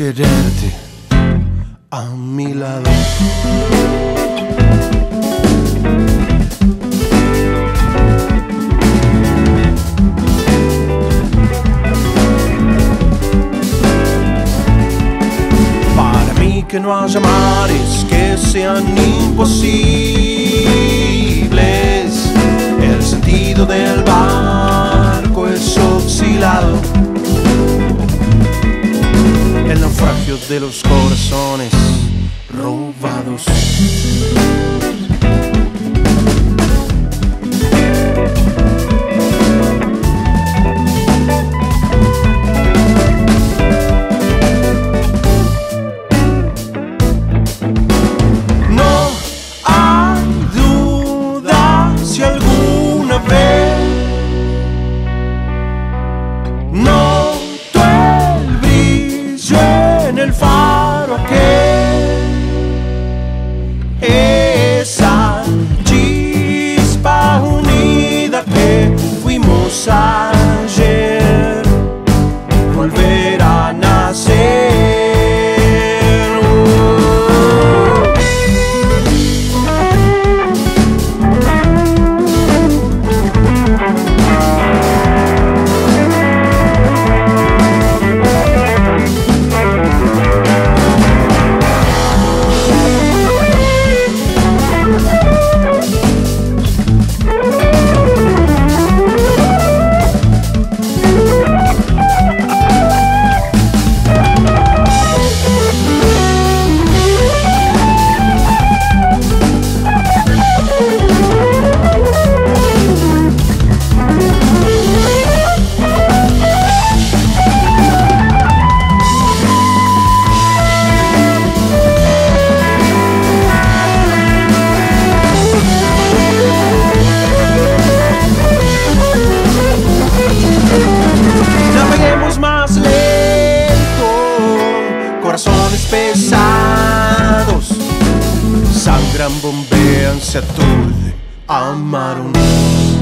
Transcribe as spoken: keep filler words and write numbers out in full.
quererte a mi lado. Para mí que no haya mares que sean imposibles, el sentido del barco es oscilado, el naufragio de los corazones robados. No hay duda si alguna vez no en el faro aquel, esa chispa unida que fuimos ayer, volverá a nacer. Corazones pesados sangran, bombean, se aturde, amaron.